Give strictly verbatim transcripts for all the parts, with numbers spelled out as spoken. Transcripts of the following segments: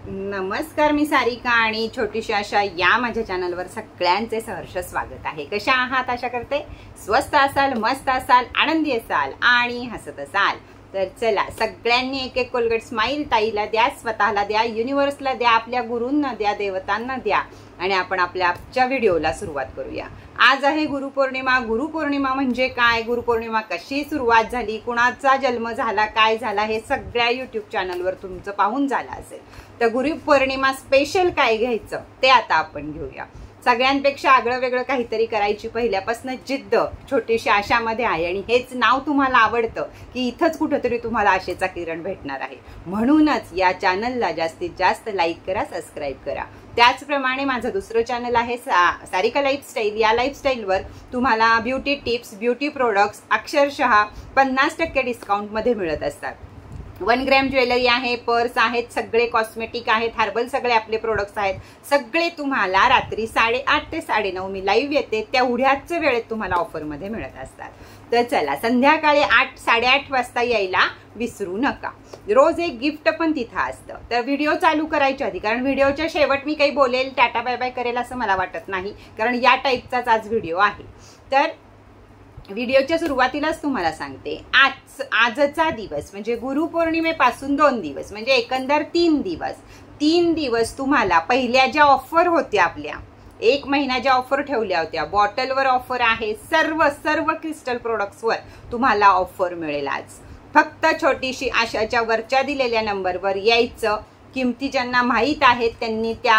नमस्कार, मी सारिका आणि छोटीशी आशा या माझ्या चॅनलवर सगळ्यांचे सहर्ष स्वागत आहे। कशा आहात? आशा करते स्वस्त असाल, मस्त असाल, आनंदी असाल आणि हसत असाल। तर चला, सगळ्यांनी एक एक कोलगेट स्माइल ताईला द्या, स्वतःला द्या, युनिवर्सला द्या, आपल्या गुरूंना द्या, देवतांना द्या आणि आपण आपल्या आजच्या व्हिडिओला सुरुवात करूया। आज आहे गुरुपौर्णिमा। गुरुपौर्णिमा म्हणजे काय, गुरुपौर्णिमा कशी सुरुवात झाली, कुणाचा जन्म झाला, काय झाला, हे सगळ्या यूट्यूब चॅनलवर तुमचं पाहून झालं असेल। तर गुरुपौर्णिमा स्पेशल काय घ्यायचं ते आता आपण घेऊया। सगळ्यांपेक्षा आगळं वेगळं काहीतरी करायची पहिल्यापासून जिद्द छोटीशी आशामध्ये आहे आणि हेच नाव तुम्हाला आवडतं की इथंच कुठेतरी तुम्हाला आशेचा किरण भेटणार आहे। म्हणूनच या चॅनलला जास्तीत जास्त लाईक करा, सबस्क्राईब करा। त्याचप्रमाणे माझं दुसरं चॅनल आहे सा, सारिका लाईफस्टाईल। या लाईफस्टाईलवर तुम्हाला ब्युटी टिप्स, ब्युटी प्रोडक्ट्स अक्षरशः पन्नास टक्के डिस्काउंटमध्ये मिळत असतात। वन ग्रॅम ज्वेलरी आहे, पर्स आहेत, सगळे कॉस्मेटिक आहेत, हर्बल सगळे आपले प्रोडक्ट्स आहेत। सगळे तुम्हाला रात्री साडेआठ ते साडेनऊ मी लाईव्ह येते तेवढ्याच वेळेत तुम्हाला ऑफरमध्ये मिळत असतात। तर चला, संध्याकाळी आठ साडेआठ वाजता यायला विसरू नका। रोज एक गिफ्ट पण तिथं असतं। तर व्हिडिओ चालू करायच्या आधी, कारण व्हिडिओच्या शेवट मी काही बोलेल, टाटा बाय बाय करेल असं मला वाटत नाही, कारण या टाईपचाच आज व्हिडिओ आहे। तर व्हिडिओच्या सुरुवातीलाच तुम्हाला सांगते, आज आजचा दिवस म्हणजे गुरुपौर्णिमेपासून दोन दिवस म्हणजे एकंदर तीन दिवस तीन दिवस तुम्हाला पहिल्या ज्या ऑफर होत्या, आपल्या एक महिना ज्या ऑफर ठेवल्या होत्या, बॉटलवर ऑफर आहे, सर्व सर्व क्रिस्टल प्रोडक्ट्सवर तुम्हाला ऑफर मिळेल। आज फक्त छोटीशी आशाच्या वरच्या दिलेल्या नंबरवर यायचं। किमती ज्यांना माहीत आहेत त्यांनी त्या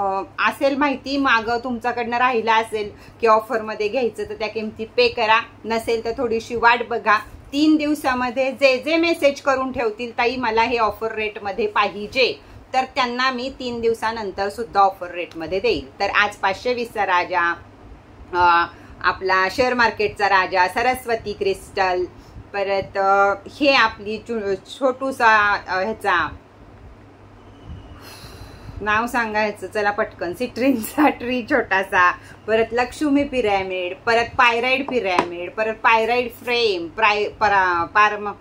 असेल माहिती, माग तुमच्याकडनं राहिला असेल की ऑफरमध्ये घ्यायचं तर त्या किमती पे करा, नसेल तर थोडीशी वाट बघा। तीन दिवसामध्ये जे जे मेसेज करून ठेवतील ताई मला हे ऑफर रेटमध्ये पाहिजे, तर त्यांना मी तीन दिवसानंतर सुद्धा ऑफर रेटमध्ये देईल। तर आज पाचशे वीसचा राजा, आपला शेअर मार्केटचा राजा, सरस्वती क्रिस्टल, परत हे आपली छोटूसा ह्याचा नाव सांगायचं, चला पटकन, सिट्रिनचा ट्री छोटासा, परत लक्ष्मी पिरॅमिड, परत पायराइड पिरॅमिड, परत पायराइड फ्रेम, प्राय परा पारम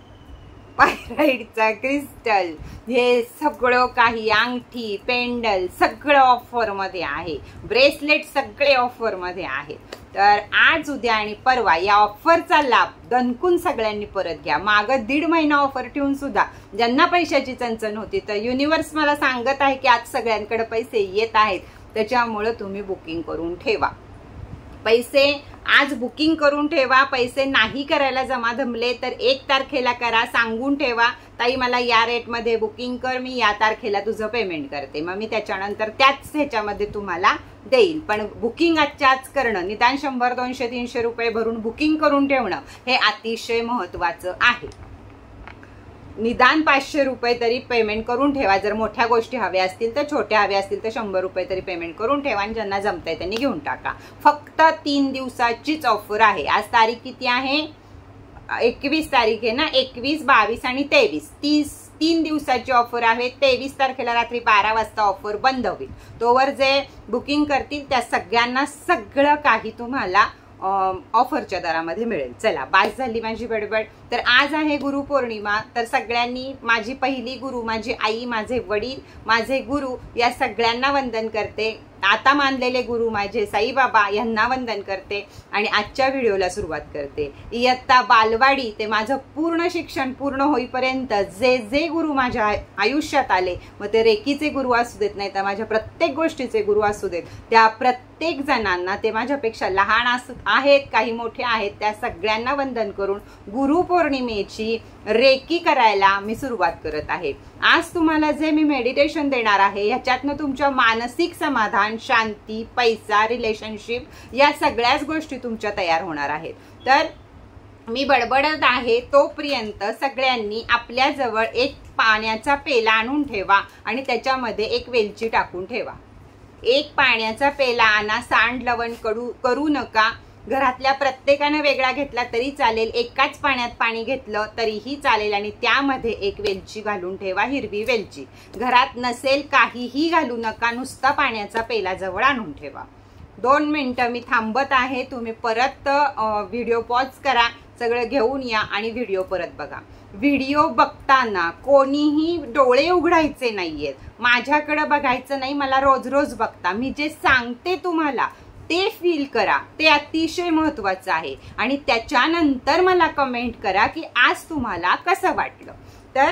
पायराइडचा क्रिस्टल, हे सगळं काही, अंगठी, पेंडल सगळं ऑफरमध्ये आहे। ब्रेसलेट सगळे ऑफरमध्ये आहे। तर आज, उद्या आणि परवा या ऑफरचा लाभ दणकून सगळ्यांनी परत घ्या। माग दीड महिना ऑफर ठेवून सुद्धा ज्यांना पैशाची चणचण होती, तर युनिवर्स मला सांगत आहे की आज सगळ्यांकडे पैसे येत आहेत, त्याच्यामुळे तुम्ही बुकिंग करून ठेवा। पैसे आज बुकिंग करून ठेवा। पैसे नाही करायला जमा जमले तर एक तारखेला करा, सांगून ठेवा ताई मला या रेटमध्ये बुकिंग कर, मी या तारखेला तुझं पेमेंट करते, मग मी त्याच्यानंतर त्याच ह्याच्यामध्ये तुम्हाला देईल। पण बुकिंग आजच्या आज करणं, निदान शंभर दोनशे तीनशे रुपये भरून बुकिंग करून ठेवणं हे अतिशय महत्वाचं आहे। निदान पाचशे रुपये तरी पेमेंट करून ठेवा। जर मोठ्या गोष्टी हव्या असतील तर, छोट्या हव्या असतील तर शंभर रुपये तरी पेमेंट करून ठेवा आणि ज्यांना जमतंय त्यांनी घेऊन टाका। फक्त तीन दिवसाचीच ऑफर आहे। आज तारीख किती आहे? एकवीस तारीख आहे ना, एकवीस, बावीस आणि तेवीस, तीस तीन दिवसाची ऑफर आहे। तेवीस तारखेला रात्री बारा वाजता ऑफर बंद होईल। तोवर जे बुकिंग करतील त्या सगळ्यांना सगळं काही तुम्हाला ऑफरच्या दरामध्ये मिळेल। चला, बास झाली माझी बडबड। तर आज आहे गुरुपौर्णिमा, तर सगळ्यांनी, माझी पहिली गुरु, माझी आई, माझे वडील, माझे गुरु या सगळ्यांना वंदन करते। आता मानलेले गुरु माझे साईबाबा यांना वंदन करते आणि आजच्या व्हिडिओला सुरुवात करते। इयत्ता बालवाडी ते माझं पूर्ण शिक्षण पूर्ण होईपर्यंत जे जे गुरु माझ्या आयुष्यात आले, मग ते रेकीचे गुरु असू देत, नाही तर माझ्या प्रत्येक गोष्टीचे गुरु असू देत, त्या प्रत्येक जणांना, ते माझ्यापेक्षा लहान असत आहेत, काही मोठे आहेत, त्या सगळ्यांना वंदन करून गुरुपौर्णिमेची रेकी करायला मी सुरुवात करत आहे। आज तुम्हाला जे मी मेडिटेशन देणार आहे ह्याच्यातनं तुमच्या मानसिक समाधान, शांती, पैसा, रिलेशनशिप या सगळ्याच गोष्टी तुमच्या तयार होणार आहेत। तर मी बडबडत आहे तोपर्यंत सगळ्यांनी आपल्या जवळ एक पाण्याचा पेला आणून ठेवा आणि त्याच्यामध्ये एक वेलची टाकून ठेवा। एक पाण्याचा पेला आणा, सांड लवण कडू करू नका। घरातल्या प्रत्येकाने वेगळा घेतला तरी चालेल, एकाच पाण्यात पाणी घेतलं तरीही चालेल आणि त्यामध्ये एक वेलची घालून ठेवा, हिरवी वेलची। घरात नसेल काहीही घालू नका, नुसता पाण्याचा पेला जवळ आणून ठेवा। दोन मिनिटं मी थांबत आहे, तुम्ही परत व्हिडिओ पॉज करा, सगळं घेऊन या आणि व्हिडिओ परत बघा। व्हिडिओ बघताना कोणीही डोळे उघडायचे नाहीयेत, माझ्याकडे बघायचं नाही, मला रोज रोज बघता, मी जे सांगते तुम्हाला ते फील करा, ते अतिशय महत्वाचं आहे. आणि त्याच्यानंतर मला कमेंट करा की आज तुम्हाला कसं वाटलं. तर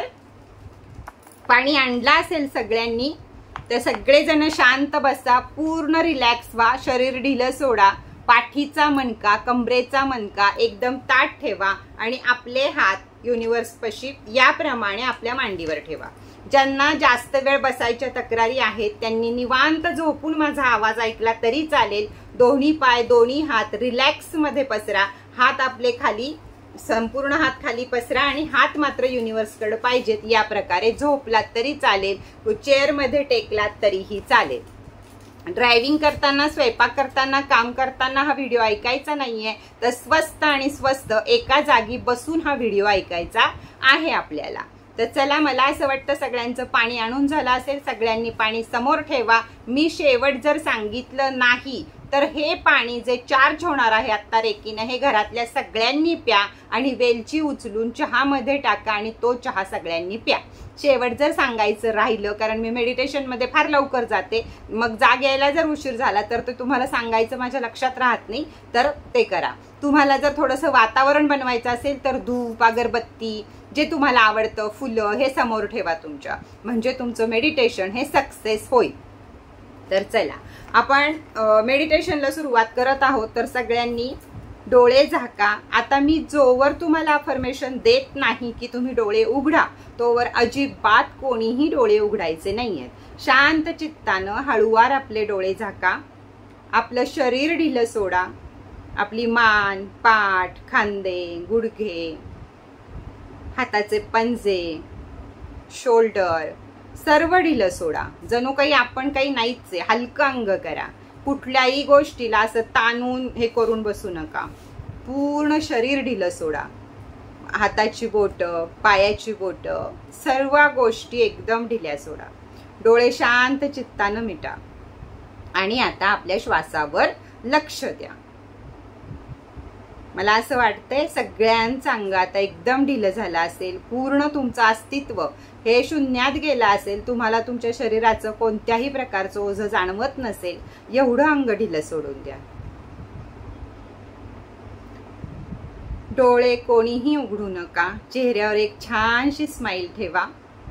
पाणी आणलं असेल सगळ्यांनी तर सगळेजण शांत बसा, पूर्ण रिलॅक्स व्हा, शरीर ढिलं सोडा, पाठीचा मणका कमरेचा मणका एकदम ताठ ठेवा आणि आपले हात युनिवर्स पशी याप्रमाणे आपल्या मांडीवर ठेवा. ज्यांना जास्त वेळ बसायच्या तक्रारी आहेत त्यांनी निवांत झोपून माझा आवाज ऐकला तरी चालेल. दोन्ही पाय दोन्ही हात रिलॅक्स मध्ये पसरा, हात आपले खाली, संपूर्ण हात खाली पसरा आणि हात मात्र युनिवर्स कडे पाहिजेत. या प्रकारे झोपलात तरी चालेल, चेअर मध्ये टेकलात तरीही चालेल. ड्रायव्हिंग करताना, स्वयंपाक करताना, काम करताना हा व्हिडिओ ऐकायचा नाहीये, तर स्वस्त आणि स्वस्त एका जागी बसून हा व्हिडिओ ऐकायचा आहे आपल्याला. तर चला, मला असं वाटतं सगळ्यांचं पाणी आणून झालं असेल, सगळ्यांनी पाणी समोर ठेवा. मी शेवट जर सांगितलं नाही तर हे पाणी जे चार्ज होणार आहे आत्ता रेकीनं, हे घरातल्या सगळ्यांनी प्या आणि वेलची उचलून चहामध्ये टाका आणि तो चहा सगळ्यांनी प्या. शेवट जर सांगायचं राहिलं, कारण मी मेडिटेशन मध्ये फार लवकर जाते, मग जाग यायला जर उशीर झाला तर ते तुम्हाला सांगायचं माझ्या लक्षात राहत नाही, तर ते करा. तुम्हाला जर थोडंसं वातावरण बनवायचं असेल तर धूप, अगरबत्ती, जे तुम्हाला आवडतं, फुलं, हे समोर ठेवा तुमच्या, म्हणजे तुमचं मेडिटेशन हे सक्सेस होईल. तर चला, आपण मेडिटेशनला सुरुवात करत आहोत. तर सगळ्यांनी डोळे झाका. आता मी जोवर तुम्हाला अफर्मेशन देत नाही की तुम्ही डोळे उघडा, तोवर अजिबात कोणीही डोळे उघडायचे नाहीयेत. शांत चित्तानं हळूवार आपले डोळे झाका. आपलं शरीर ढिलं सोडा. आपली मान, पाठ, खांदे, गुडघे, हाताचे पंजे, शोल्डर सर्व ढिलं सोडा. जणू काही आपण काही नाहीच आहे. हलकं अंग करा. कुठल्याही गोष्टीला असं ताणून हे करून बसू नका. पूर्ण शरीर ढिलं सोडा. हाताची बोट, पायाची बोट, सर्व गोष्टी एकदम ढिल्या सोडा. डोळे शांत चित्तानं मिटा आणि आता आपल्या श्वासावर लक्ष द्या. मला असं वाटतंय सगळ्यांचं अंग आता एकदम ढिलं झालं असेल. पूर्ण तुमचं अस्तित्व हे शून्यात गेलं असेल. तुम्हाला तुमच्या शरीराचं कोणत्याही प्रकारचं ओझं जाणवत नसेल. एवढं अंग ढिलं सोडून द्या. डोळे कोणीही उघडू नका. चेहऱ्यावर एक छानशी स्माइल ठेवा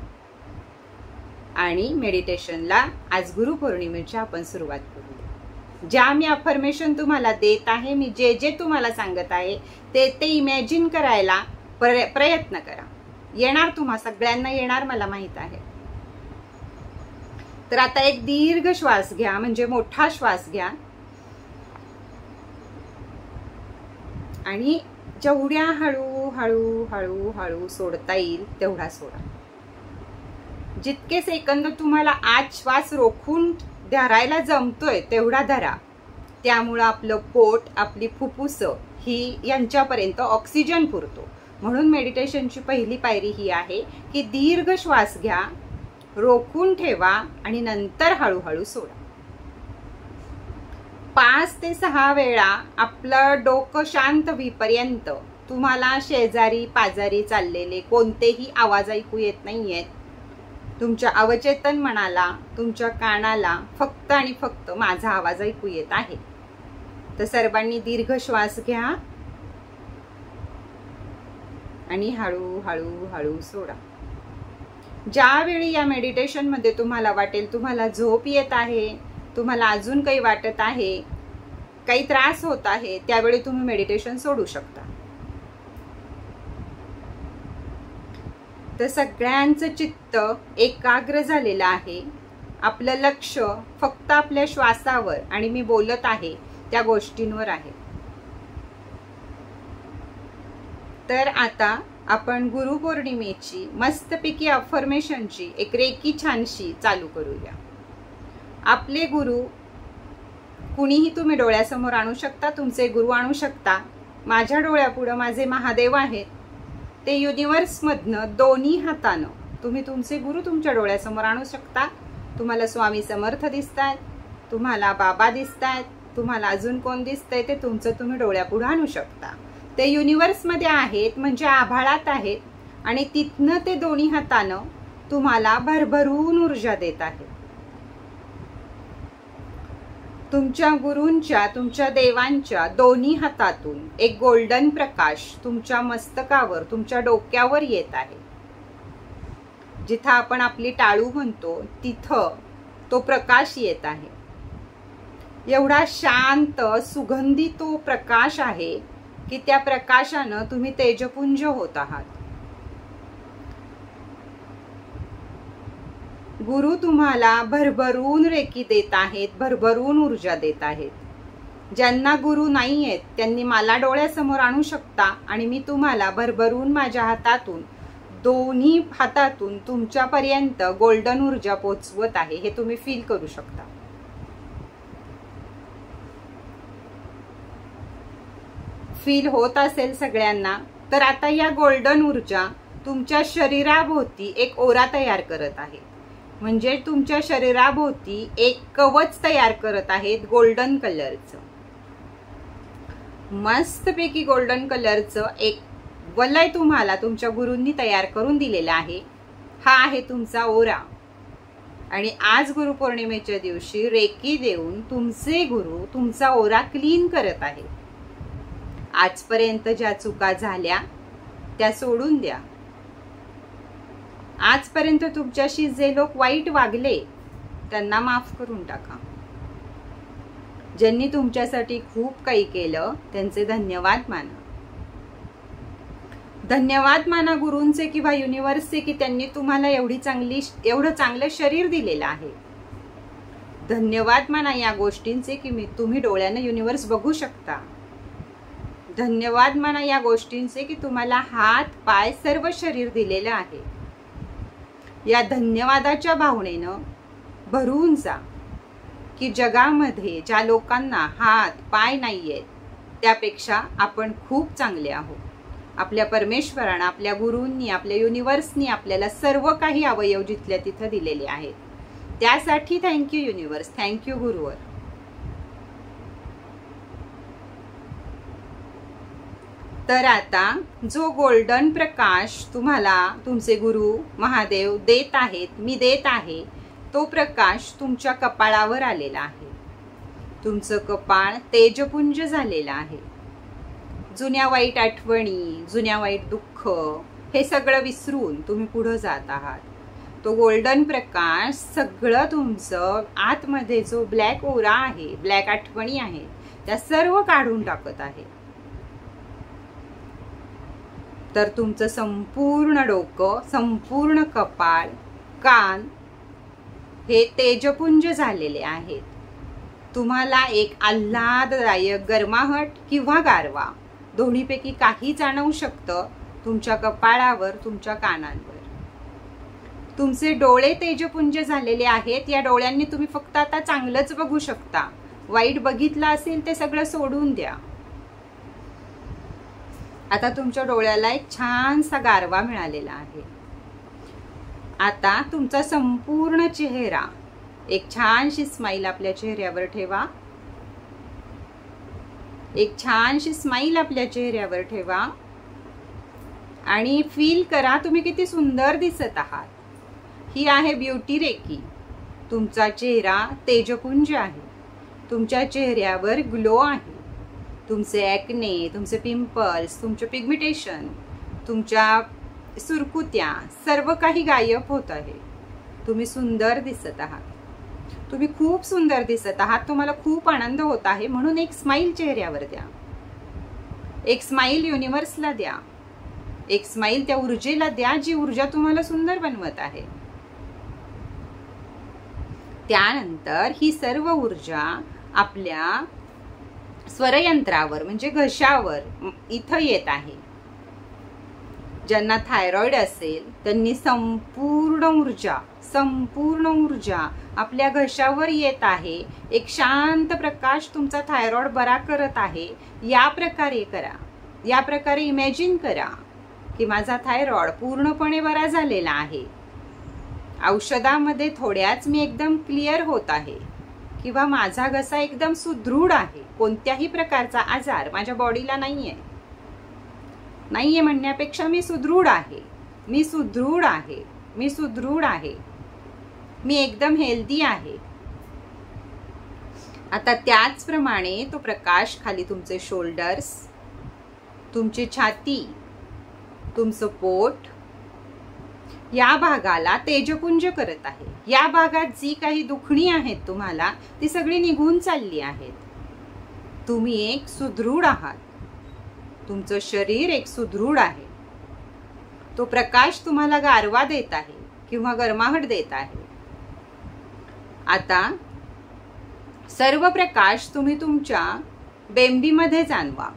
आणि मेडिटेशनला आज गुरुपौर्णिमेची आपण सुरुवात करू. ज्या मी अफर्मेशन तुम्हाला देत आहे, मी जे जे तुम्हाला सांगत आहे ते ते इमॅजिन करायला प्रयत्न करा. येणार, तुम्हा सगळ्यांना येणार, मला माहित आहे. तर आता एक दीर्घ श्वास घ्या, म्हणजे मोठा श्वास घ्या आणि जेवढ्या हळू हळू हळू हळू सोडता येईल तेवढा सोडा. जितके सेकंद तुम्हाला आज श्वास रोखून धरायला जमतोय तेवढा धरा. त्यामुळं आपलं पोट, आपली फुफ्फुस ही यांच्यापर्यंत ऑक्सिजन पुरतो. म्हणून मेडिटेशनची पहिली पायरी ही आहे की दीर्घ श्वास घ्या, रोखून ठेवा आणि नंतर हळूहळू सोडा. पाच ते सहा वेळा आपलं डोकं शांत होईपर्यंत तुम्हाला शेजारी पाजारी चाललेले कोणतेही आवाज ऐकू येत नाहीयेत. तुमच्या अवचेतन मनाला, तुमच्या कानाला फक्त आणि फक्त माझा आवाज ऐकू येत आहे. तर सर्वांनी दीर्घ श्वास घ्या आणि हळू हळू हळू सोडा. ज्यावेळी या मेडिटेशन मध्ये तुम्हाला वाटेल तुम्हाला झोप येत आहे, तुम्हाला अजून काही वाटत आहे, काही त्रास होत आहे, त्यावेळी तुम्ही मेडिटेशन सोडू शकता. तर सगळ्यांचं चित्त एकाग्र झालेलं आहे. आपलं लक्ष फक्त आपल्या श्वासावर आणि मी बोलत आहे त्या गोष्टींवर आहे. तर आता आपण गुरुपौर्णिमेची मस्तपैकी अफर्मेशनची एक रेकी छानशी चालू करूया. आपले गुरु कुणीही तुम्ही डोळ्यासमोर आणू शकता, तुमचे गुरु आणू शकता. माझ्या डोळ्यापुढं माझे महादेव आहेत. ते युनिवर्स मधनं दोन्ही हातानं तुम्ही तुमचे गुरु तुमच्या डोळ्यासमोर आणू शकता. तुम्हाला स्वामी समर्थ दिसतायत, तुम्हाला बाबा दिसतायत, तुम्हाला अजून कोण दिसतंय ते तुमचं तुम्ही डोळ्यापुढे आणू शकता. ते युनिवर्स मध्ये आहेत, म्हणजे आभाळात आहेत आणि तिथनं ते दोन्ही हातानं तुम्हाला भरभरून ऊर्जा देत आहे. तुमच्या गुरूंच्या, तुमच्या देवांच्या दोन्ही हातातून एक गोल्डन प्रकाश तुमच्या मस्तकावर, तुमच्या डोक्यावर येत आहे. जिथं आपण आपली टाळू म्हणतो तिथं तो प्रकाश येत आहे. एवढा शांत सुगंधी तो प्रकाश आहे की त्या प्रकाशानं तुम्ही तेजपुंज होत आहात. गुरु तुम्हाला भरभरून रेकी देत आहेत, भरभरून ऊर्जा देत आहेत. ज्यांना गुरु नाही आहेत त्यांनी मला डोळ्यासमोर आणू शकता आणि मी तुम्हाला भरभरून माझ्या हातातून, दोन्ही हातातून तुमच्यापर्यंत गोल्डन ऊर्जा पोचवत आहे. हे तुम्ही फील करू शकता. फील होत असेल सगळ्यांना तर आता या गोल्डन ऊर्जा तुमच्या शरीराभोवती एक ओरा तयार करत आहे. म्हणजे तुमच्या शरीराभोवती एक कवच तयार करत आहेत गोल्डन कलरचं. मस्तपैकी गोल्डन कलरचं एक वलय तुम्हाला तुमच्या गुरूंनी तयार करून दिलेला आहे. हा आहे तुमचा ओरा. आणि आज गुरुपौर्णिमेच्या दिवशी रेकी देऊन तुमचे गुरु तुमचा ओरा क्लीन करत आहे. आजपर्यंत ज्या चुका झाल्या त्या सोडून द्या. आजपर्यंत तुमच्याशी जे लोक वाईट वागले त्यांना माफ करून टाका. ज्यांनी तुमच्यासाठी खूप काही केलं त्यांचे धन्यवाद माना. धन्यवाद माना गुरूंचे किंवा युनिव्हर्सचे की त्यांनी तुम्हाला एवढी चांगली एवढं चांगलं शरीर दिलेलं आहे. धन्यवाद माना या गोष्टींचे की मी तुम्ही डोळ्याने युनिव्हर्स बघू शकता. धन्यवाद माना या गोष्टींचे की तुम्हाला हात पाय सर्व शरीर दिलेलं आहे. या धन्यवादाच्या भावनेनं भरून जा की जगामध्ये ज्या लोकांना हात पाय नाहीयेत त्यापेक्षा आपण खूप चांगले आहोत. आपल्या परमेश्वरानं, आपल्या गुरूंनी, आपल्या युनिव्हर्सनी आपल्याला सर्व काही अवयव जिथल्या तिथं दिलेले आहेत. त्यासाठी थँक्यू युनिव्हर्स, थँक्यू गुरुवर. तर आता जो गोल्डन प्रकाश तुम्हाला तुमचे गुरु महादेव देत आहेत, मी देत आहे, तो प्रकाश तुमच्या कपाळावर आलेला आहे. तुमचं कपाळ तेजपुंज झालेलं आहे. जुन्या वाईट आठवणी, जुन्या वाईट दुःख हे सगळं विसरून तुम्ही पुढे जात आहात. तो गोल्डन प्रकाश सगळं तुमचं आतमध्ये जो ब्लॅक ओरा आहे, ब्लॅक आठवणी आहेत, त्या सर्व काढून टाकत आहे. तर तुमचं संपूर्ण डोकं, संपूर्ण कपाळ, कान हे तेजपुंज झालेले आहेत. तुम्हाला एक आल्हाददायक गरमाहट किंवा गारवा दोन्हीपैकी काही जाणवू शकतं तुमच्या कपाळावर, तुमच्या कानांवर. तुमचे डोळे तेजपुंज झालेले आहेत. या डोळ्यांनी तुम्ही फक्त आता चांगलंच बघू शकता. वाईट बघितलं असेल ते सगळं सोडून द्या. आता तुमच्या डोळ्याला एक छानसा गारवा मिळालेला आहे. आता तुमचा संपूर्ण चेहरा, एक छानशी स्माइल आपल्या चेहऱ्यावर ठेवा. एक छानशी स्माइल आपल्या चेहऱ्यावर ठेवा आणि फील करा तुम्ही किती सुंदर दिसत आहात. ही आहे ब्युटी रेकी. तुमचा चेहरा तेजपुंज आहे. तुमच्या चेहऱ्यावर ग्लो आहे. तुमचे ॲक्ने, तुमचे पिंपल्स, तुमचे पिगमिटेशन, तुमच्या सुरकुत्या सर्व काही गायब होत आहे. तुम्ही सुंदर दिसत आहात. तुम्ही खूप सुंदर दिसत आहात. तुम्हाला खूप आनंद होत आहे. म्हणून एक स्माइल चेहऱ्यावर द्या. एक स्माइल युनिव्हर्सला द्या. एक स्माइल त्या ऊर्जेला द्या जी ऊर्जा तुम्हाला सुंदर बनवत आहे. त्यानंतर ही सर्व ऊर्जा आपल्या स्वरयंत्रावर म्हणजे घशावर इथं येत आहे. ज्यांना थायरॉइड असेल त्यांनी संपूर्ण ऊर्जा संपूर्ण ऊर्जा आपल्या घशावर येत आहे. एक शांत प्रकाश तुमचा थायरॉइड बरा करत आहे. या प्रकारे करा. या प्रकारे इमॅजिन करा की माझा थायरॉइड पूर्णपणे बरा झालेला आहे. औषधामध्ये थोड्याच मी एकदम क्लिअर होत आहे किंवा माझा घसा एकदम सुदृढ आहे. कोणत्याही प्रकारचा आजार माझ्या बॉडीला नाहीये. नाहीये म्हणण्यापेक्षा मी सुदृढ आहे. मी सुदृढ आहे, मी सुदृढ आहे, मी एकदम हेल्दी आहे. आता त्याचप्रमाणे तो प्रकाश खाली तुमचे शोल्डर्स, तुमची छाती, तुमचं पोट या भागाला तेजपुंज करत आहे. या भागात जी काही दुखणी आहेत तुम्हाला ती सगळी निघून चालली आहेत. तुम्ही एक सुदृढ आहात, तुमचं शरीर एक सुदृढ आहे. तो प्रकाश तुम्हाला गारवा देत आहे किंवा गरमाहट देत आहे. आता सर्व प्रकाश तुम्ही तुमच्या बेंबीमध्ये जाणवा.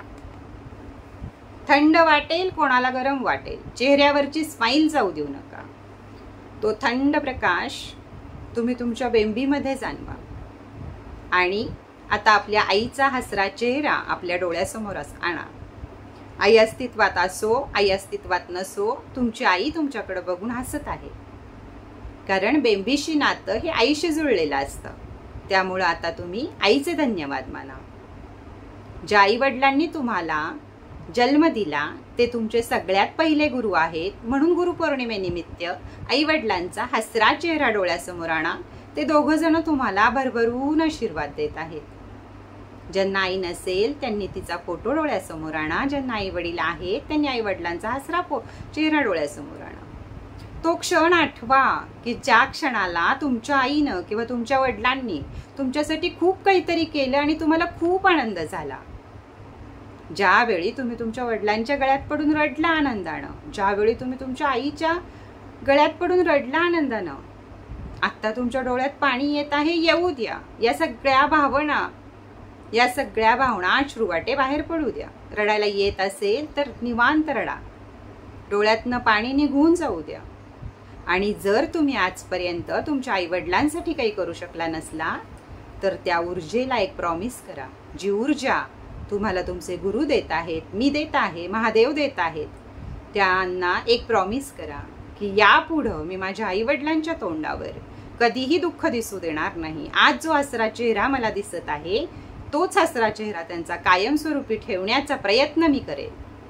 थंड वाटेल, कोणाला गरम वाटेल, चेहऱ्यावरची स्माइल जाऊ देऊ नका. तो थंड प्रकाश तुम्ही तुमच्या बेंबीमध्ये जाणवा. आणि आता आपल्या आईचा हसरा चेहरा आपल्या डोळ्यासमोर आणा. आई अस्तित्वात असो, आई अस्तित्वात नसो, तुमची आई तुमच्याकडे बघून हसत आहे. कारण बेंबीशी नातं हे आईशी जुळलेलं असतं. त्यामुळं आता तुम्ही आईचे धन्यवाद माना. ज्या आई वडिलांनी तुम्हाला जन्म दिला ते तुमचे सगळ्यात पहिले गुरु आहेत. म्हणून गुरुपौर्णिमेनिमित्त आई वडिलांचा हसरा चेहरा डोळ्यासमोर आणा. ते दोघं जण तुम्हाला भरभरून आशीर्वाद देत आहेत. ज्यांना आई नसेल त्यांनी तिचा फोटो डोळ्यासमोर आणा. ज्यांना आई वडील आहेत त्यांनी आई वडिलांचा हसरा चेहरा डोळ्यासमोर आणा. तो क्षण आठवा की ज्या क्षणाला तुमच्या आईनं किंवा तुमच्या वडिलांनी तुमच्यासाठी खूप काहीतरी केलं आणि तुम्हाला खूप आनंद झाला. ज्यावेळी तुम्ही तुमच्या वडिलांच्या गळ्यात पडून रडला आनंदानं, ज्यावेळी तुम्ही तुमच्या आईच्या गळ्यात पडून रडला आनंदानं, आता तुमच्या डोळ्यात पाणी येत आहे, येऊ द्या. या सगळ्या भावना, या सगळ्या भावना अश्रुवाटे बाहेर पडू द्या. रडायला येत असेल तर निवांत रडा, डोळ्यातनं पाणी निघून जाऊ द्या. आणि जर तुम्ही आजपर्यंत तुमच्या आई वडिलांसाठी काही करू शकला नसला तर त्या ऊर्जेला एक प्रॉमिस करा. जी ऊर्जा तुम्हाला तुमचे गुरु देत आहेत, मी देत आहे, महादेव देत आहेत, त्यांना एक प्रॉमिस करा की यापुढं मी माझ्या आई वडिलांच्या तोंडावर कधीही दुःख दिसू देणार नाही. आज जो हसरा चेहरा मला दिसत आहे तोच हसरा चेहरा त्यांचा कायमस्वरूपी ठेवण्याचा प्रयत्न मी करेल.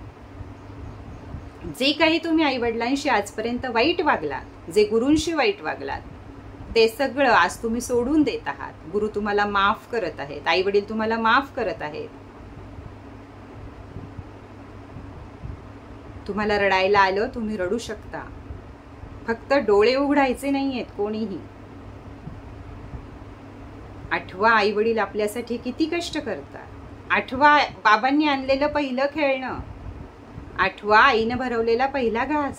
जे काही तुम्ही आई वडिलांशी आजपर्यंत वाईट वागलात, जे गुरूंशी वाईट वागलात, ते सगळं आज तुम्ही सोडून देत आहात. गुरु तुम्हाला माफ करत आहेत, आई वडील तुम्हाला माफ करत आहेत. तुम्हाला रडायला आलं, तुम्ही रडू शकता. फक्त डोळे उघडायचे नाहीयेत कोणीही. आठवा आई वडील आपल्यासाठी किती कष्ट करतात. आठवा बाबांनी आणलेलं पहिलं खेळणं. आठवा आईनं भरवलेला पहिला घास.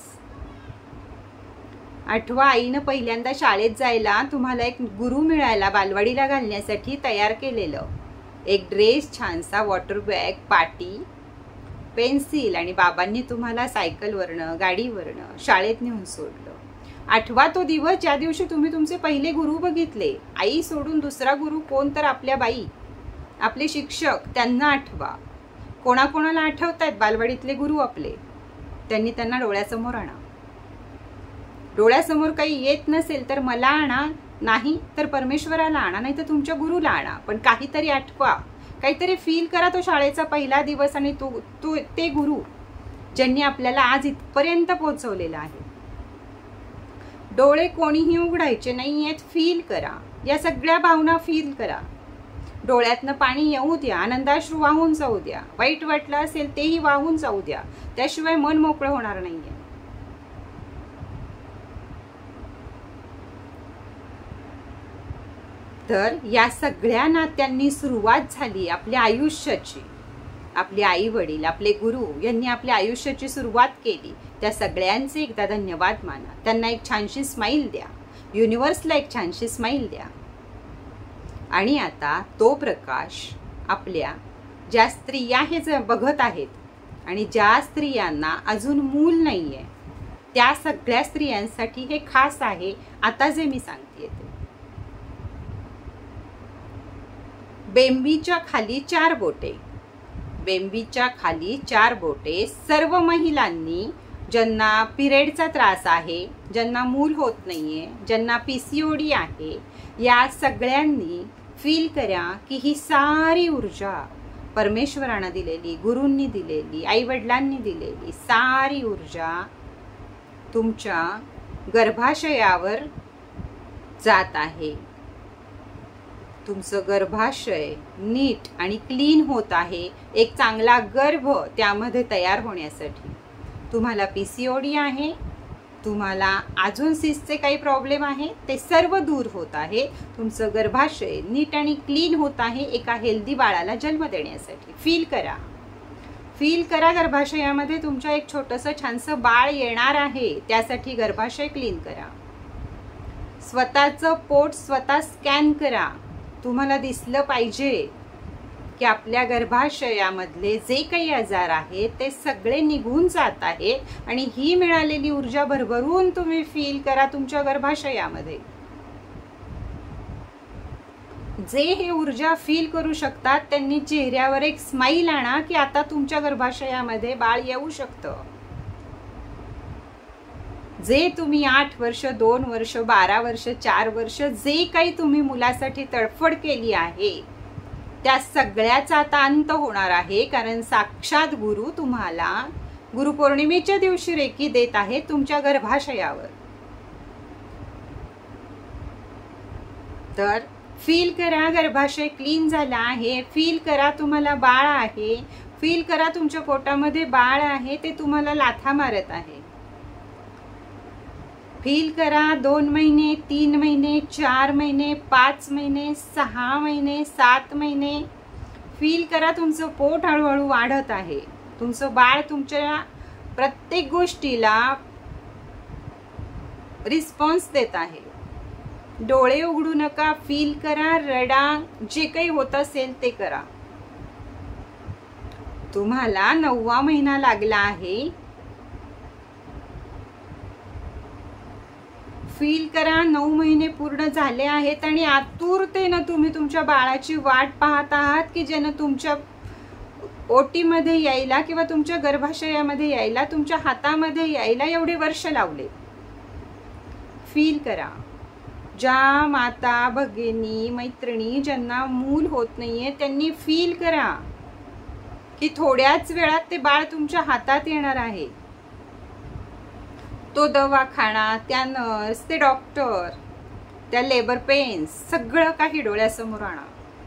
आठवा आईनं पहिल्यांदा शाळेत जायला तुम्हाला एक गुरु मिळायला बालवाडीला घालण्यासाठी तयार केलेलं एक ड्रेस, छानसा वॉटर बॅग, पाटी, पेन्सिल, आणि बाबांनी तुम्हाला सायकलवरनं, गाडीवरनं शाळेत नेऊन सोडलं. आठवा तो दिवस ज्या दिवशी तुम्ही तुमचे पहिले गुरु बघितले. आई सोडून दुसरा गुरु कोण तर आपल्या बाई, आपले शिक्षक, त्यांना आठवा. कोणाकोणाला आठवतायत बालवाडीतले गुरु आपले, त्यांनी त्यांना डोळ्यासमोर आणा. डोळ्यासमोर काही येत नसेल तर मला आणा, नाही तर परमेश्वराला आणा, नाही तर तुमच्या गुरुला आणा. पण काहीतरी आठवा, काहीतरी फील करा तो शाळेचा पहिला दिवस आणि तो तो ते गुरु ज्यांनी आपल्याला आज इथपर्यंत पोहोचवलेला आहे. डोळे कोणीही उघडायचे नाहीयेत, फील करा. या सगळ्या भावना फील करा. डोळ्यातनं पाणी येऊ द्या, आनंदाश्रू वाहून जाऊ द्या. वाईट वाटलं असेल तेही वाहून जाऊ द्या, त्याशिवाय मन मोकळं होणार नाहीये. तर या सगळ्या नात्यांनी सुरुवात झाली आपल्या आयुष्याची. आपले आई वडील, आपले गुरु यांनी आपल्या आयुष्याची सुरुवात केली. त्या सगळ्यांचे एकदा धन्यवाद माना. त्यांना एक छानशी स्माइल द्या. युनिव्हर्सला एक छानशी स्माइल द्या. आणि आता तो प्रकाश आपल्या ज्या स्त्रिया हे जे बघत आहेत आणि ज्या स्त्रियांना अजून मूल नाहीये त्या सगळ्या स्त्रियांसाठी हे खास आहे. आता जे मी सांगते ते बेंबीच्या खाली चार बोटे. बेंबीच्या खाली चार बोटे. सर्व महिलांनी ज्यांना पिरियडचा त्रास आहे, ज्यांना मूल होत नाहीये, ज्यांना पीसीओडी आहे, या सगळ्यांनी फील करा की ही सारी ऊर्जा परमेश्वरानं दिलेली, गुरूंनी दिलेली, आई वडिलांनी दिलेली सारी ऊर्जा तुमच्या गर्भाशयावर जात आहे. तुमचं गर्भाशय नीट आणि क्लीन होत आहे, एक चांगला गर्भ त्यामध्ये तयार होण्यासाठी. तुम्हाला पीसीओडी आहे, तुम्हाला अजून सिसचे काही प्रॉब्लेम आहे, ते सर्व दूर होत आहे. तुमचं गर्भाशय नीट आणि क्लीन होत आहे एका हेल्दी बाळाला जन्म देण्यासाठी. फील करा, फील करा गर्भाशयामध्ये तुमच्या एक छोटंसं छानसं बाळ येणार आहे. त्यासाठी गर्भाशय क्लीन करा. स्वतःचं पोट स्वतः स्कॅन करा. तुम्हाला दिसलं पाहिजे की आपल्या गर्भाशयामधले जे काही आजार आहेत ते सगळे निघून जात आहेत आणि ही मिळालेली ऊर्जा भरभरून तुम्ही फील करा तुमच्या गर्भाशयामध्ये. जे हे ऊर्जा फील करू शकतात त्यांनी चेहऱ्यावर एक स्माइल आणा की आता तुमच्या गर्भाशयामध्ये बाळ येऊ शकतं. जे तुम्ही आठ वर्ष, दोन वर्ष, बारा वर्ष, चार वर्ष जे काही तुम्ही मुलासाठी तडफड केली आहे त्या सगळ्याचा आता अंत होणार आहे. कारण साक्षात गुरु तुम्हाला गुरुपौर्णिमेच्या दिवशी रेकी देत आहे तुमच्या गर्भाशयावर. तर फील करा गर्भाशय क्लीन झाला आहे. फील करा तुम्हाला बाळ आहे. फील करा तुमच्या पोटामध्ये बाळ आहे, ते तुम्हाला लाथा मारत आहे. फील करा दोन महिने, तीन महिने, चार महिने, पाच महिने, सहा महिने, सात महिने. फील करा तुमचं पोट हळूहळू वाढत आहे. तुमचं बाळ तुमच्या प्रत्येक गोष्टीला रिस्पॉन्स देत आहे. डोळे उघडू नका, फील करा, रडा, जे काही होत असेल ते करा. तुम्हाला नववा महिना लागला आहे. फील करा नऊ महिने पूर्ण झाले आहेत आणि आतुरतेनं तुम्ही तुमच्या बाळाची वाट पाहत आहात की ज्यानं तुमच्या ओटीमध्ये यायला किंवा तुमच्या गर्भाशयामध्ये यायला, तुमच्या हातामध्ये यायला एवढे वर्ष लावले. फील करा. ज्या माता, भगिनी, मैत्रिणी ज्यांना मूल होत नाहीये त्यांनी फील करा की थोड्याच वेळात ते बाळ तुमच्या हातात येणार आहे. तो दवाखाना, त्या नर्स, ते डॉक्टर, त्या लेबर पेन्स सगळं काही डोळ्यासमोर आणा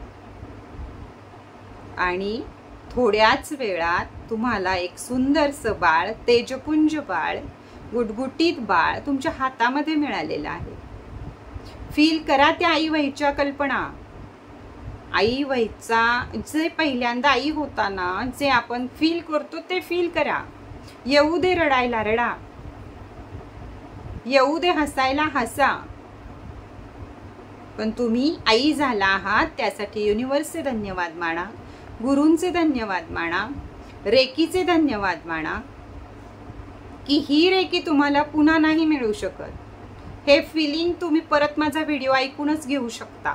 आणि थोड्याच वेळात तुम्हाला एक सुंदरसं बाळ, तेजपुंज बाळ, गुटगुटीत बाळ तुमच्या हातामध्ये मिळालेलं आहे. फील करा त्या आई व्हायच्या कल्पना. आई व्हायचा जे पहिल्यांदा आई होताना जे आपण फील करतो ते फील करा. येऊ दे रडायला रडा, येऊ दे हसायला हसा, पण तुम्ही आई झाला आहात त्यासाठी युनिव्हर्सचे धन्यवाद माना, गुरूंचे धन्यवाद माना, रेकीचे धन्यवाद माना की ही रेकी तुम्हाला पुन्हा नाही मिळू शकत. हे फिलिंग तुम्ही परत माझा व्हिडिओ ऐकूनच घेऊ शकता.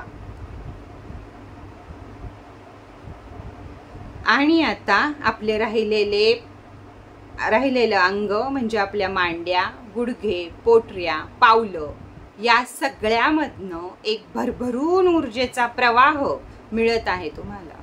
आणि आता आपले राहिलेले राहिलेलं अंग म्हणजे आपल्या मांड्या, गुडघे, पोटऱ्या, पावलं या सगळ्यामधनं एक भरभरून ऊर्जेचा प्रवाह मिळत आहे तुम्हाला.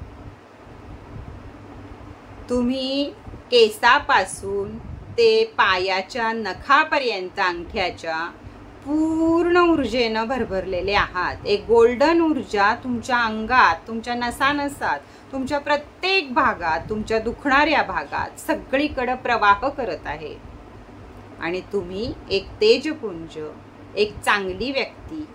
तुम्ही केसापासून ते पायाच्या नखापर्यंत अंगठ्याच्या पूर्ण ऊर्जेनं भरभरलेले आहात. एक गोल्डन ऊर्जा तुमच्या अंगात, तुमच्या नसानसात, तुमच्या प्रत्येक भागात, तुमच्या दुखणाऱ्या भागात सगळीकडे प्रवाह करत आहे. आणि तुम्ही एक तेजपुंज, एक चांगली व्यक्ती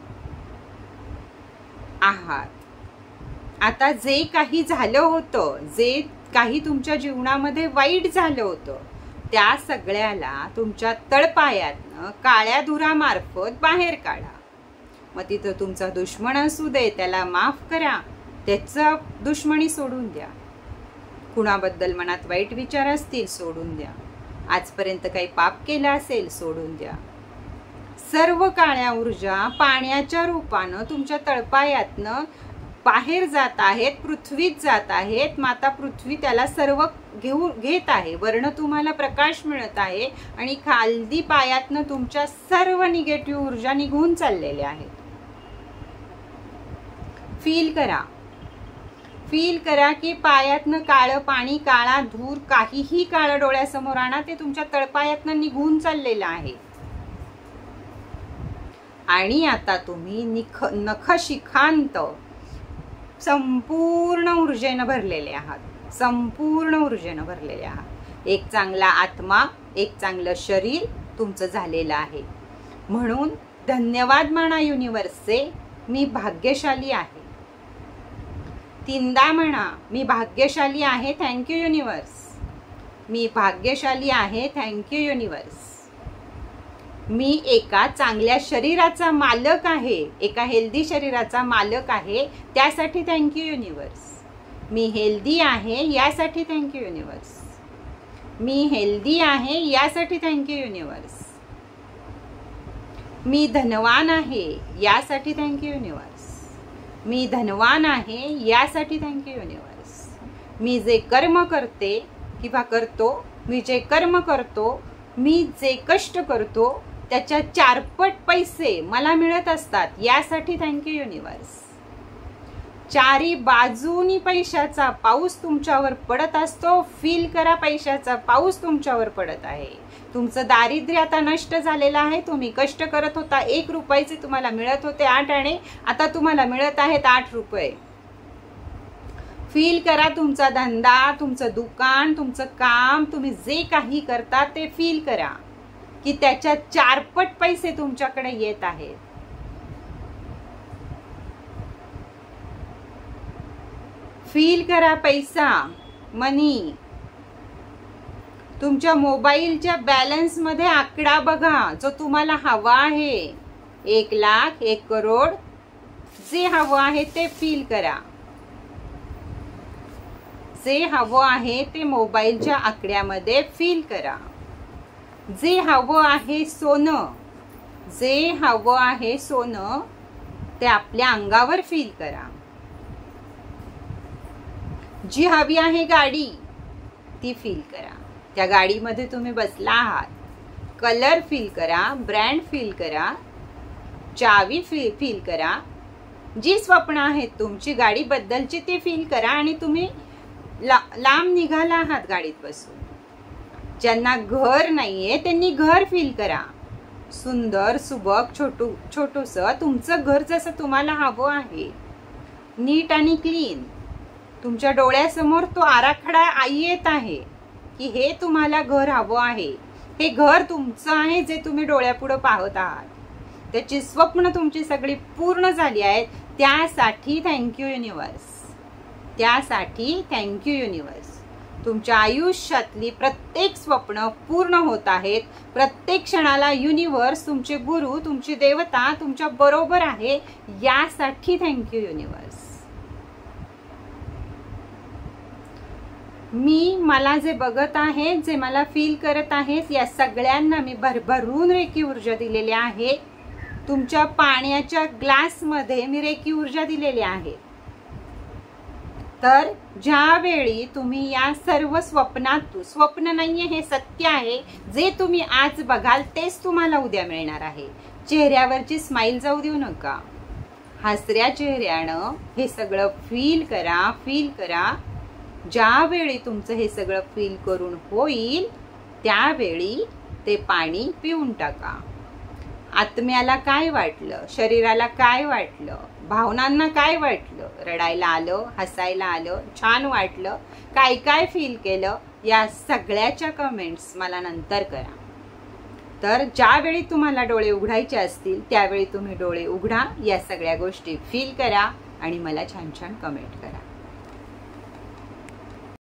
आहात. आता जे काही झालं होतं, जे काही तुमच्या जीवनामध्ये वाईट झालं होतं त्या सगळ्याला तुमच्या तळपायातनं काळ्या धुरामार्फत बाहेर काढा. मग तिथं तुमचा दुश्मन असू दे त्याला माफ करा, त्याचा दुश्मनी सोडून द्या. कुणाबद्दल मनात वाईट विचार असतील सोडून द्या. आजपर्यंत काही पाप केलं असेल सोडून द्या. सर्व काळ्या ऊर्जा पाण्याच्या रूपानं तुमच्या तळपायातनं बाहेर जात आहेत, पृथ्वीत जात आहेत. माता पृथ्वी त्याला सर्व घेऊ घेत आहे. वर्ण तुम्हाला प्रकाश मिळत आहे आणि खालदी पायातनं तुमच्या सर्व निगेटिव्ह ऊर्जा निघून चाललेल्या आहेत. फील करा. फील करा की पायातनं काळं पाणी, काळा धूर, काहीही काळं डोळ्यासमोर आणा, ते तुमच्या तळपायातनं निघून चाललेलं आहे. आणि आता तुम्ही निख नखशिखांत संपूर्ण ऊर्जेनं भरलेले आहात, संपूर्ण ऊर्जेनं भरलेले आहात. एक चांगला आत्मा, एक चांगलं शरीर तुमचं झालेलं आहे. म्हणून धन्यवाद म्हणा युनिवर्सचे, मी भाग्यशाली आहे. तीनदा म्हणा, मी भाग्यशाली आहे, थँक्यू युनिवर्स. मी भाग्यशाली आहे, थँक्यू युनिवर्स. मी एका चांगल्या शरीराचा मालक आहे, एका हेल्दी शरीराचा मालक आहे, त्यासाठी थँक्यू युनिवर्स. मी हेल्दी आहे यासाठी थँक्यू युनिवर्स. मी हेल्दी आहे यासाठी थँक्यू युनिवर्स. मी धनवान आहे यासाठी थँक्यू युनिवर्स. मी धनवान आहे यासाठी थँक्यू युनिवर्स. मी जे कर्म करते किंवा करतो, मी जे कर्म करतो, मी जे कष्ट करतो, त्याच्या चारपट पैसे मला मिळत असतात, यासाठी थँक्यू युनिवर्स. चारी बाजूनी पैशाचा पाऊस तुमच्यावर पडत असतो. फील करा, पैशाचा पाऊस तुमच्यावर पडत आहे. तुमचं दारिद्र्य आता नष्ट झालेलं आहे. तुम्ही कष्ट करत होता, एक रुपयाचे तुम्हाला मिळत होते आठ आणे, आता तुम्हाला मिळत आहेत आठ रुपये. फील करा, तुमचा धंदा, तुमचं दुकान, तुमचं काम, तुम्ही जे काही करता ते फील करा की त्याच्या चारपट पैसे तुमच्याकडे येत आहेत. फील करा पैसा, मनी. तुमच्या मोबाईलच्या बॅलन्स मध्ये आकडा बघा जो तुम्हाला हवा आहे. एक लाख, एक करोड, जे हवं आहे ते फील करा. जे हवं आहे ते मोबाईलच्या आकड्यामध्ये फील करा. जे हवं आहे सोनं, जे हवं आहे सोनं, ते आपल्या अंगावर फील करा. जी हवी आहे गाडी, ती फील करा. त्या गाडीमध्ये तुम्ही बसला आहात. कलर फील करा, ब्रँड फील करा, चावी फील फील करा. जी स्वप्न आहेत तुमची गाडीबद्दलची ती फील करा आणि तुम्ही ला, लांब निघाला आहात गाडीत बसून. ज्यांना घर नाहीये त्यांनी घर फील करा. सुंदर, सुबक, छोटू छोटूस तुमचं घर जसं तुम्हाला हवं आहे, नीट आणि क्लीन. तुमच्या डोळ्यासमोर तो आराखडा येत आहे की हे तुम्हाला घर हवं आहे. हे घर तुमचं आहे जे तुम्ही डोळ्यापुढे पाहत आहात. त्याची स्वप्न तुमची सगळी पूर्ण झाली आहेत. त्यासाठी थँक्यू युनिवर्स. त्यासाठी थँक्यू युनिवर्स. तुमच्या आयुष्यातली प्रत्येक स्वप्न पूर्ण होत आहेत. प्रत्येक क्षणाला युनिवर्स, तुमचे गुरु, तुमची देवता तुमच्या बरोबर आहे. यासाठी थँक्यू युनिवर्स. मी मला जे बघत आहे, जे मला फील करत आहेत, या सगळ्यांना मी भरभरून रेकी ऊर्जा दिलेली आहे. तुमच्या पाण्याच्या ग्लासमध्ये मी रेकी ऊर्जा दिलेली आहे. तर ज्यावेळी तुम्ही या सर्व स्वप्नात, स्वप्न नाहीये, हे सत्य आहे, जे तुम्ही आज बघाल तेच तुम्हाला उद्या मिळणार आहे. चेहऱ्यावरची स्माइल जाऊ देऊ नका. हसऱ्या चेहऱ्यानं हे सगळं फील करा, फील करा. ज्यावेळी तुमचं हे सगळं फील करून होईल त्यावेळी ते पाणी पिऊन टाका. आत्म्याला काय वाटलं, शरीराला काय वाटलं, भावनांना काय वाटलं, रडायला आलं, हसायला आलं, छान वाटलं, काय काय फील केलं, या सगळ्याच्या कमेंट्स मला नंतर करा. तर ज्यावेळी तुम्हाला डोळे उघडायचे असतील त्यावेळी तुम्ही डोळे उघडा, या सगळ्या गोष्टी फील करा आणि मला छान छान कमेंट करा.